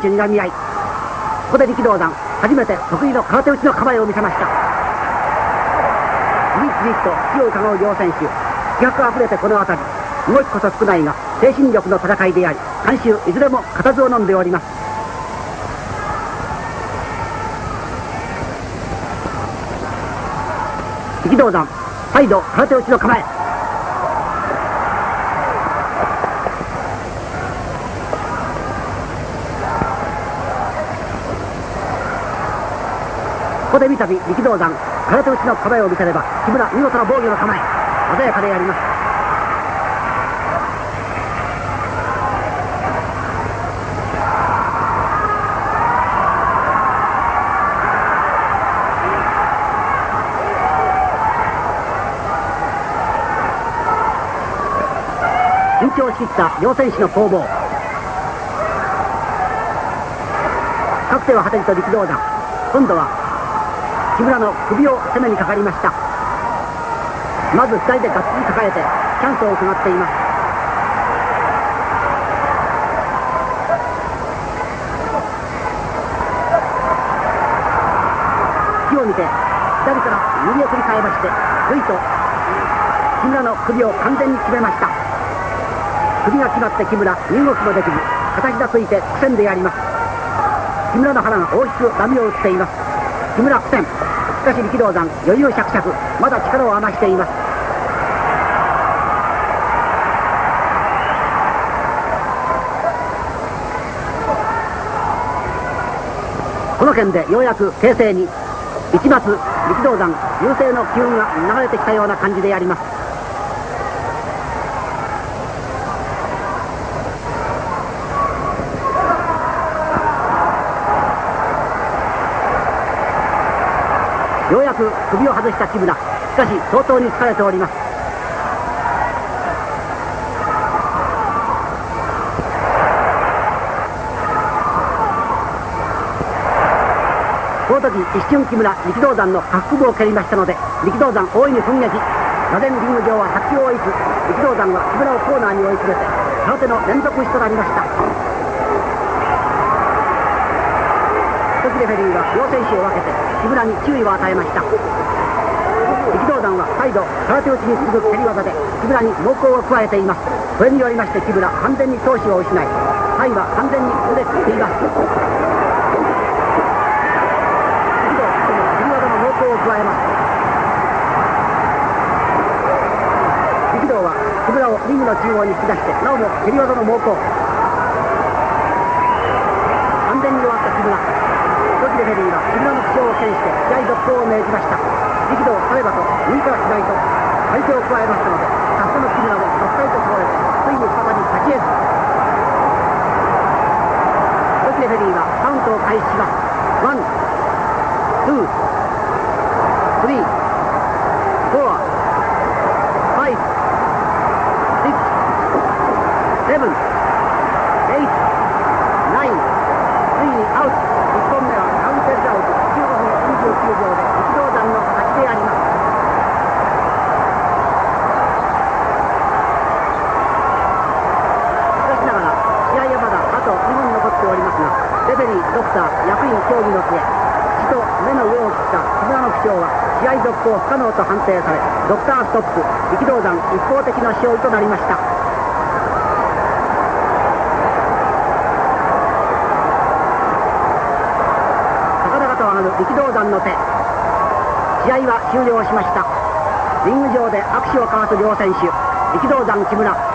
手にらみ合い、ここで力道山初めて得意の空手打ちの構えを見せました。次々と気を伺う両選手、気迫あふれてこの辺り、動きこそ少ないが精神力の戦いであり、観衆いずれも固唾を飲んでおります。力道山再度空手打ちの構え、ここで三度力道山空手打ちの構えを見せれば、木村見事な防御の構え、鮮やかでやります。緊張しきった両選手の攻防、各手を果てると力道山、今度は木村の首を攻めにかかりました。まず左でがっつり抱えてチャンスを伺っています。隙を見て左から右を繰り返まして、ぐいと木村の首を完全に決めました。首が決まって木村、身動きもできず片膝ついて苦戦でやります。木村の腹が大きく波を打っています。木村苦戦、しかし力道山余裕しゃくしゃく、まだ力を余しています。この件でようやく形勢に一抹力道山優勢の機運が流れてきたような感じであります。ようやく首を外した木村、しかし相当に疲れております。この時一瞬木村、力道山の下腹部を蹴りましたので、力道山大いに奮撃、俄然リング上は先を追いつ、力道山は木村をコーナーに追い詰めて空手の連続死となりました。時レフェリーは両選手を分けて木村に注意を与えました。力道山は再度空手打ちに続く蹴り技で木村に猛攻を加えています。これによりまして木村完全に闘志を失い、タイは完全に腕振っています。力道その蹴り技の猛攻を加えます。力道は木村をリングの中央に引き出して、なおも蹴り技の猛攻、完全に弱った木村。時レフェリーは木村の負傷を懸念して試合続行を命じました。力道を取ればと右から左と相手を加えましたので、さすがの木村もどっさりと倒れて、ついに再び勝ち得ず。時レフェリーはカウントを開始します。ワン、ツー、スリー、フォア、ファイブ、シックス、セブン、エイト、ナイン、ついにアウト。1本目はカウンテージアウト15分29秒で力道山の勝ちであります。しかしながら試合はまだあと2本残っておりますが、レフェリー、ドクター、役員協議の末、血と目の上を切った木村の負傷は試合続行不可能と判定され、ドクターストップ、力道山一方的な勝利となりました。力道山の手、試合は終了しました。リング上で握手を交わす両選手、力道山、木村。か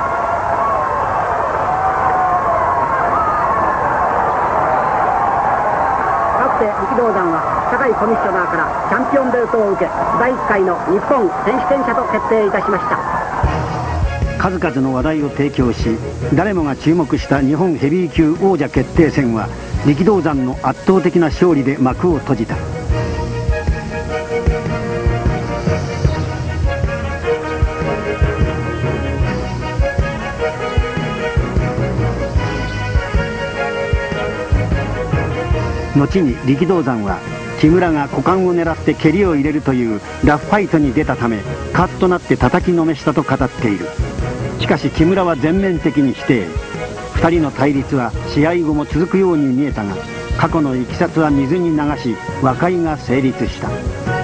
つて力道山は高いコミッショナーからチャンピオンベルトを受け、第1回の日本選手権者と決定いたしました。 数々の話題を提供し、誰もが注目した日本ヘビー級王者決定戦は力道山の圧倒的な勝利で幕を閉じた。後に力道山は木村が股間を狙って蹴りを入れるというラフファイトに出たため、カッとなって叩きのめしたと語っている。しかし木村は全面的に否定。 2人の対立は試合後も続くように見えたが、過去のいきさつは水に流し和解が成立した。